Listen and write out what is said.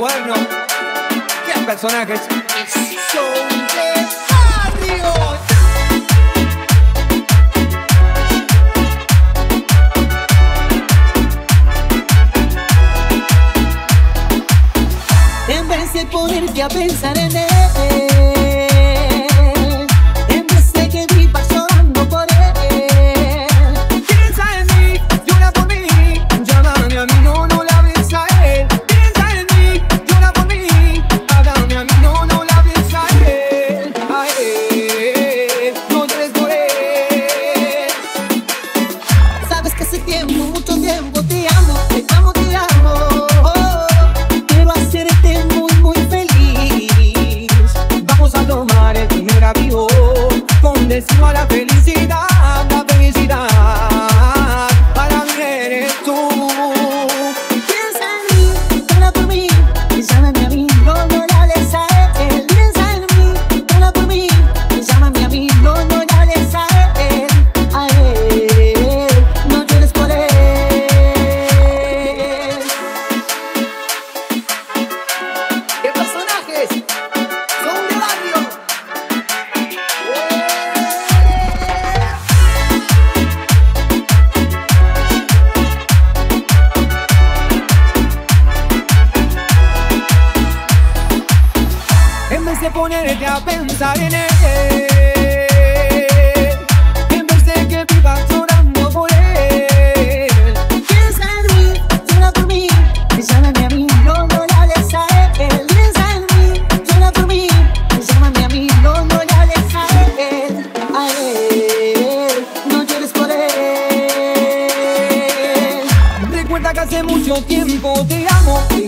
moderno. ¿Qué personajes? Son de barrio. En vez de ponerte a pensar en él, en vez de que vivas llorando por él, Piensa en mí, llora por mí. Llámame a mí, no la ves a él. Piensa en mí, llora por mí. Háblame a mí, no la ves a él. A él, no llores por él. sabes que hace tiempo, mucho tiempo te amo, te amo, te amo. Quiero hacerte muy, muy feliz. Vamos a tomar el primer avión con destino a la felicidad, la felicidad. Para mí eres tú. Piensa en mí, llora por mí, llámame a mí, no la hables a él. Piensa en mí, llora por mí, llámame a mí, no la hables a él. A él, no llores por él. ¿Qué personajes? Son de barrio. En vez de ponerte a pensar en él, en vez de que vivas llorando por él, Piensa en mí, llora por mí, llámame a mí, no la hables a él. Piensa en mí, llora por mí, llámame a mí, no la hables a él. A él, no llores por él. recuerda que hace mucho tiempo te amo.